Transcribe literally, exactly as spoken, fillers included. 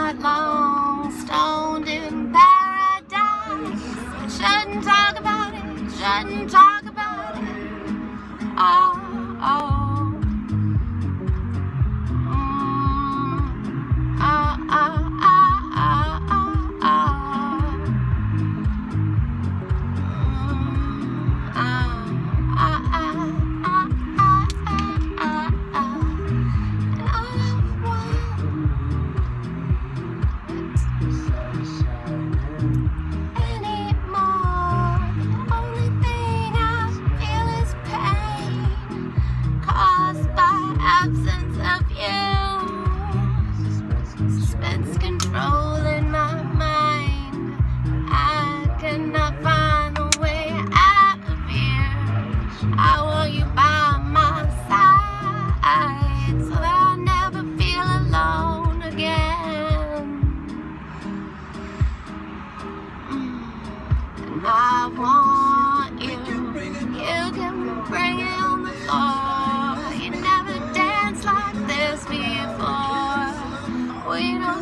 night long, stoned in paradise. Shouldn't talk about it, shouldn't talk about it. Oh, oh. Mm. Oh, oh, oh, oh, oh, oh. Mm. Oh, oh, oh, oh, oh, oh, oh. And all I want anymore, the only thing I feel is pain caused by absence of you. Suspense controlling my mind. I cannot find a way out of here. I want you by my side so that I never feel alone again. Mm. And I want you. You can bring it on the floor. You never danced like this before. We don't